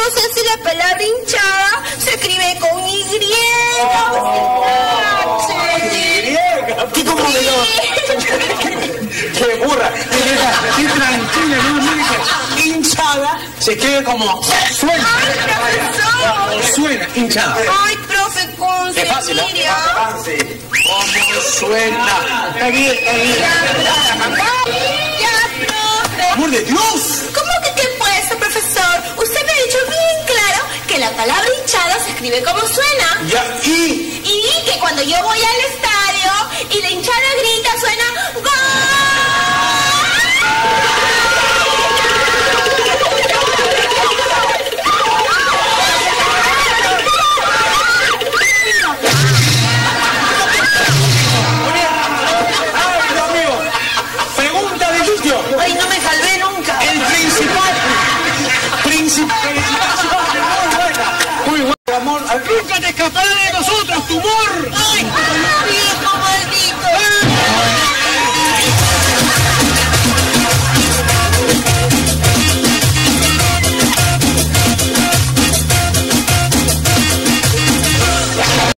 no sé si la palabra hinchada se escribe con Y. ¿Qué como de los? ¡Qué burra! ¡Qué tranquila! No, mire que hinchada se escribe como suena. ¡Ay, profesor! Suena, hinchada. ¡Ay, profe, con ¡Qué fácil! ¿Cómo suena? Está bien, está bien. Ya, profe. ¡Amor de Dios! ¿Cómo que qué puesto, profesor? Usted me ha dicho bien claro que la palabra hinchada se escribe como suena. Ya, y... Y que cuando yo voy al estadio y la hinchada grita, suena ¡gol! ¡Ay, Dios mío! Pregunta de Lucio. ¡Ay, no me salvé nunca! El principal. Muy buena. Muy buena, amor. Nunca te escapará de nosotros, tumor.